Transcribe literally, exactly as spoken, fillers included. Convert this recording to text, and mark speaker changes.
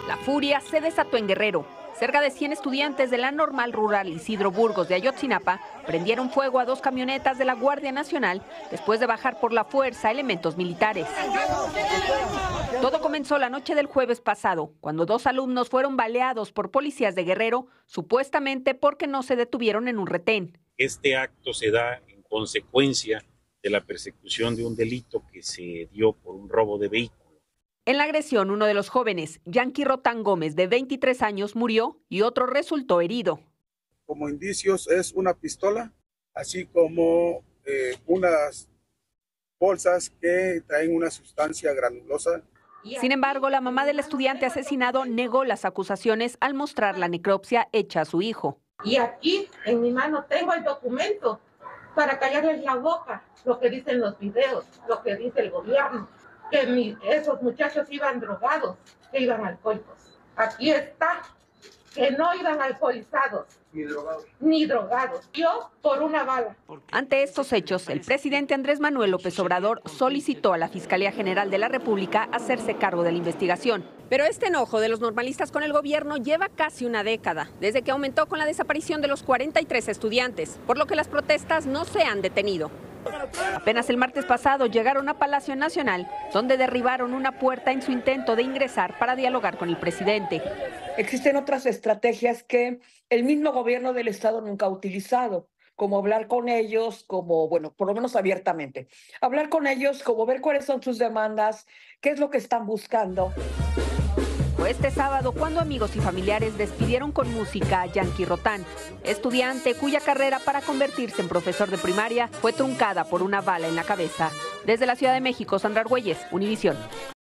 Speaker 1: La furia se desató en Guerrero. Cerca de cien estudiantes de la Normal Rural Isidro Burgos de Ayotzinapa prendieron fuego a dos camionetas de la Guardia Nacional después de bajar por la fuerza elementos militares. Todo comenzó la noche del jueves pasado, cuando dos alumnos fueron baleados por policías de Guerrero, supuestamente porque no se detuvieron en un retén.
Speaker 2: Este acto se da en consecuencia de la persecución de un delito que se dio por un robo de vehículo.
Speaker 1: En la agresión, uno de los jóvenes, Yanqui Rotán Gómez, de veintitrés años, murió y otro resultó herido.
Speaker 3: Como indicios es una pistola, así como eh, unas bolsas que traen una sustancia granulosa.
Speaker 1: Sin embargo, la mamá del estudiante asesinado negó las acusaciones al mostrar la necropsia hecha a su hijo.
Speaker 4: Y aquí en mi mano tengo el documento para callarles la boca, lo que dicen los videos, lo que dice el gobierno, que mi, esos muchachos iban drogados, que iban alcohólicos. Aquí está, que no iban alcoholizados.
Speaker 3: Ni drogados.
Speaker 4: Ni drogados. Yo por una bala.
Speaker 1: Ante estos hechos, el presidente Andrés Manuel López Obrador solicitó a la Fiscalía General de la República hacerse cargo de la investigación. Pero este enojo de los normalistas con el gobierno lleva casi una década, desde que aumentó con la desaparición de los cuarenta y tres estudiantes, por lo que las protestas no se han detenido. Apenas el martes pasado llegaron a Palacio Nacional, donde derribaron una puerta en su intento de ingresar para dialogar con el presidente.
Speaker 5: Existen otras estrategias que el mismo gobierno del estado nunca ha utilizado, como hablar con ellos, como, bueno, por lo menos abiertamente. Hablar con ellos, como ver cuáles son sus demandas, qué es lo que están buscando.
Speaker 1: Fue este sábado cuando amigos y familiares despidieron con música a Yanqui Rotán, estudiante cuya carrera para convertirse en profesor de primaria fue truncada por una bala en la cabeza. Desde la Ciudad de México, Sandra Argüelles, Univisión.